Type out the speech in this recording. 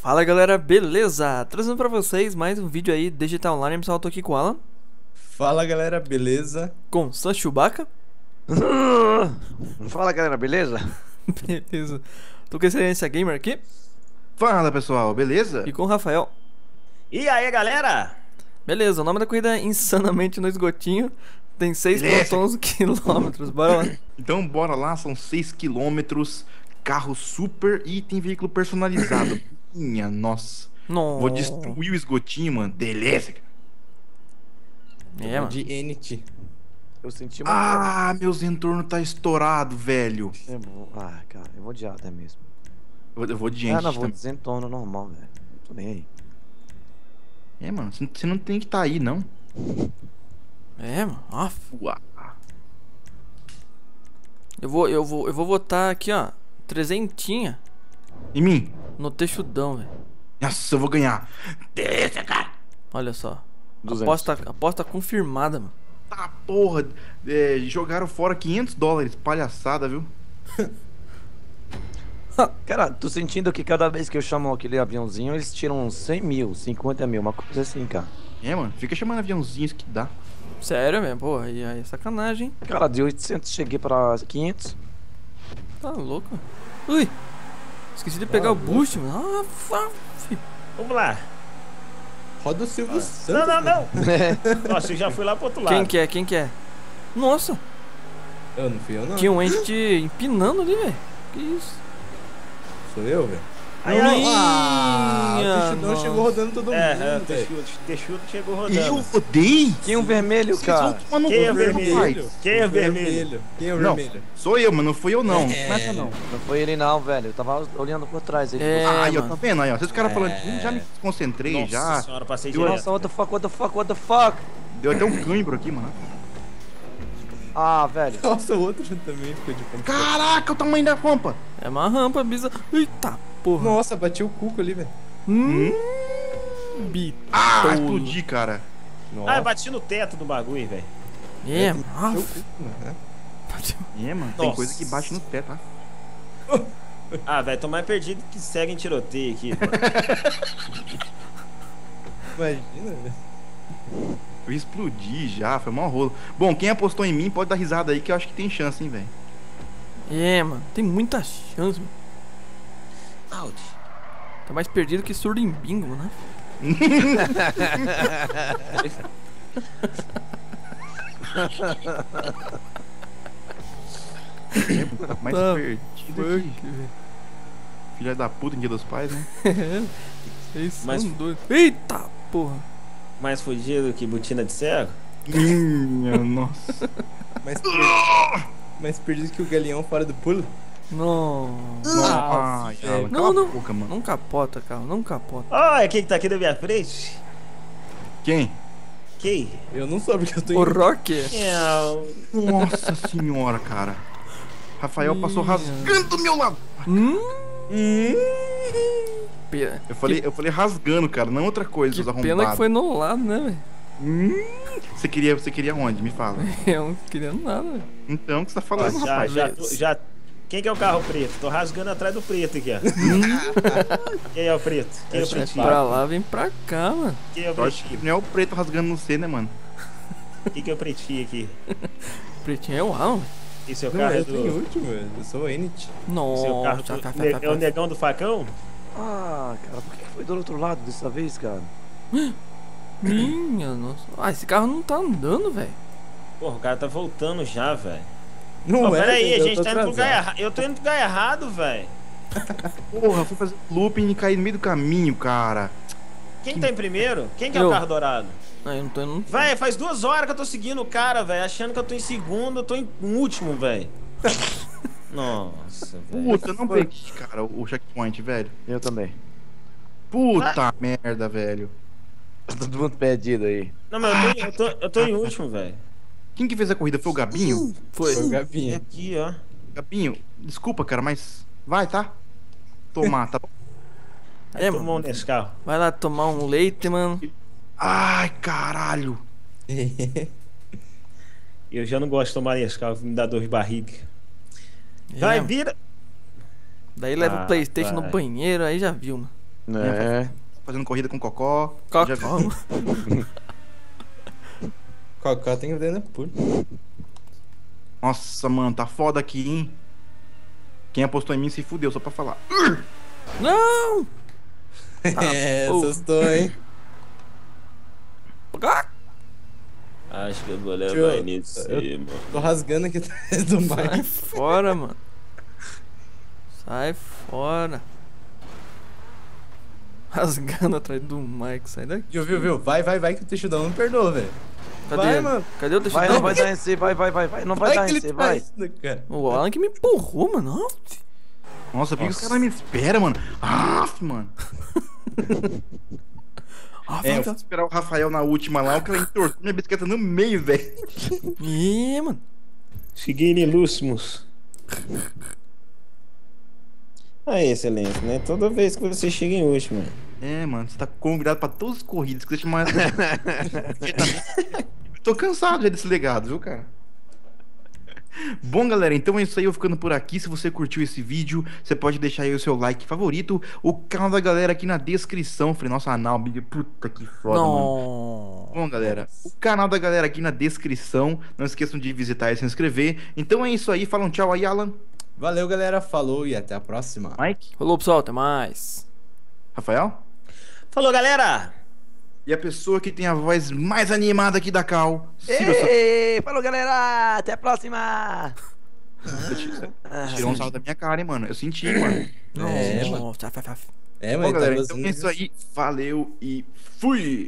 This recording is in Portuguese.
Fala galera, beleza? Trazendo pra vocês mais um vídeo aí, Digital Online, pessoal, tô aqui com o Alan. Fala galera, beleza? Com Sam Chewbacca. Fala galera, beleza? Beleza. Tô com a Excelência Gamer aqui. Fala pessoal, beleza? E com o Rafael. E aí galera? Beleza, o nome da corrida é Insanamente no Esgotinho. Tem 6,11 quilômetros, bora lá. Então bora lá, são 6 quilômetros, carro super e tem veículo personalizado. Minha nossa. Não. Vou destruir o esgotinho, mano. Delícia, cara. É, mano. De NT. Eu senti uma. Ah, meus entornos tá estourado, velho. Ah, cara, eu vou odiar até mesmo. Eu vou de Ah, gente não, vou também. desentorno normal, velho. Não tô nem aí. É, mano, você não tem que estar aí, não. É, mano. Ó, Uá. eu vou votar aqui, ó. Trezentinha Em mim? no texudão, velho. Nossa, eu vou ganhar. Delícia, cara. Olha só. 200. Aposta confirmada, mano. Tá, porra. Jogaram fora $500. Palhaçada, viu? Cara, tô sentindo que cada vez que eu chamo aquele aviãozinho, eles tiram 100 mil, 50 mil, uma coisa assim, cara. É, mano, fica chamando aviãozinhos que dá. Sério mesmo, porra. Aí é sacanagem, hein? Cara, de 800 cheguei pra 500. Tá louco. Ui. Esqueci de pegar o boost, mano. Vamos lá. Roda o Silvio Não, Santos. não, não. Nossa, eu já fui lá pro outro lado. Quem que é? Nossa, Eu não fui eu, não. tinha um ente empinando ali, velho. Que isso? Sou eu, velho. Ai, ai. Ah, Minha o Texudão nossa. chegou rodando todo mundo. É, velho. Texudo chegou rodando. Eu rodei? Quem um vermelho, cara? Quem é o vermelho? Quem é vermelho? Quem é o Não, vermelho? sou eu, mas não fui eu não. É. Começa não. Não foi ele não, velho. Eu tava olhando por trás. Ele É, Aí, ó, mano. tá vendo aí, ó? Vocês ficaram falando, já me concentrei, Nossa já. senhora, passei Deu- direto. Nossa, what the fuck, what the fuck, what the fuck? Deu até um cãibro aqui, mano. Ah, velho. Nossa, o outro também ficou de ponta. Caraca, o tamanho da rampa. É uma rampa, bisa. Eita, porra. Nossa, bati o cuco ali, velho. Bitola. Ah, explodi, cara. Nossa. Ah, eu bati no teto do bagulho, velho. É, Bateu o mano. cuco, mano. É, mano, tem Nossa. coisa que bate no pé, tá? Ah, velho, tô mais perdido que segue em tiroteio aqui. pô. Imagina, velho. Eu explodi já, foi mó rolo. Bom, quem apostou em mim pode dar risada aí que eu acho que tem chance, hein, velho. É, mano. Tem muita chance, mano. Tá mais perdido que surdo em bingo, né? Tá mais Tá, perdido que filha da puta em Dia dos Pais, né? Vocês são Mas- doidos. Eita, porra. Mais fugido que botina de cego? Minha nossa. Mais perdido que o galeão fora do pulo. Não. Ai, velho. Alan, Não, cala a não. boca, mano. Não capota, carro. Não capota. Olha quem que tá aqui na minha frente. Quem? Quem? Eu não soube que eu tô O em... Rock? Nossa senhora, cara. Rafael passou rasgando do meu lado. Pena. Eu falei rasgando, cara, não outra coisa, Que seus pena que arrombados. foi no lado, né, Você queria onde? Me fala. velho? Eu não queria nada, velho. Então, o que você tá falando, Já, rapaz? já. Quem que é o carro preto? Tô rasgando atrás do preto aqui, ó. Quem é o preto? Quem é o Esse é pretinho? Pra lá, vem pra cá, mano. Quem é o Eu acho que pretinho? não é o preto rasgando no C, né, mano? Quem que é o pretinho aqui? Pretinho é o Alan, velho. Esse é o Não, carro eu tô em do... último, velho. Eu sou o NT. Seu carro Nossa, do... É o negão do facão? Ah, cara, por que foi do outro lado dessa vez, cara? Minha nossa. Ah, esse carro não tá andando, velho. Porra, o cara tá voltando já, velho. Não Não, pera aí, a eu gente tô tá indo pro lugar atrasado. errado. Eu tô indo pro lugar errado, velho. Porra, fui fazer looping e caí no meio do caminho, cara. Quem tá em primeiro? Quem que é Eu. o carro dourado? Ah, eu não tô indo. Véi, faz 2 horas que eu tô seguindo o cara, velho. Achando que eu tô em segundo, eu tô em último, velho. Nossa, velho. Puta, eu não peguei, cara, o checkpoint, velho. Eu também. Puta merda, velho. Todo mundo perdido aí. Não, mas eu tô em último, velho. Quem que fez a corrida? Foi o Gabinho? Foi. Foi o E Gabinha. aqui, ó. Gabinho, desculpa, cara, mas vai, tá? Tomar, tá bom? É, Tomou um mano. Nescau. Vai lá tomar um leite, mano. Ai, caralho. Eu já não gosto de tomar Nescau, me dá dor de barriga. Vai, É, vira. Daí leva Ah, o PlayStation no vai. banheiro, aí já viu, mano. É. Fazendo corrida com cocó. Já vi. Cocó. Cocó tem que ver no pulo. Nossa, mano, tá foda aqui, hein? Quem apostou em mim se fudeu, só pra falar. Não! Assustou, hein? Ah, Acho que eu vou levar Tio, ele em cima. Tô rasgando aqui atrás do sai Mike. fora, mano. Sai fora. Rasgando atrás do Mike, sai daqui. Viu? Vai que o Teixudão não perdoa, velho. Cadê Vai, ele? mano. Cadê o Vai, Teixeira? não vai dar NC, vai. Não vai dar que ele NC, tá vai. indo, cara. O Alan que me empurrou, mano. Nossa, por que os caras me esperam, mano? Mano. Ah, Eu vai, fui esperar o Rafael na última lá, o cara entortou minha bicicleta no meio, velho. mano. Seguir Lúcimos. Aí, excelência, né? Toda vez que você chega em último. É, mano, você tá convidado pra todas as corridas que você chama. Tô cansado já desse legado, viu, cara? Bom, galera, então é isso aí, eu ficando por aqui. Se você curtiu esse vídeo, você pode deixar aí o seu like favorito, o canal da galera aqui na descrição. Falei, nossa, anal, big, puta que foda, mano. Não. Bom, galera, o canal da galera aqui na descrição. Não esqueçam de visitar e se inscrever. Então é isso aí, fala um tchau aí, Alan. Valeu, galera. Falou e até a próxima. Mike, Falou, pessoal, até mais. Rafael. Falou, galera! E a pessoa que tem a voz mais animada aqui da Cal, Ei, falou, galera. Até a próxima. tirou um salto da minha cara, hein, mano. Eu senti, mano. É, Não, mano. tá. É, Bom, mas galera, tá então é gostando isso aí. Valeu e fui!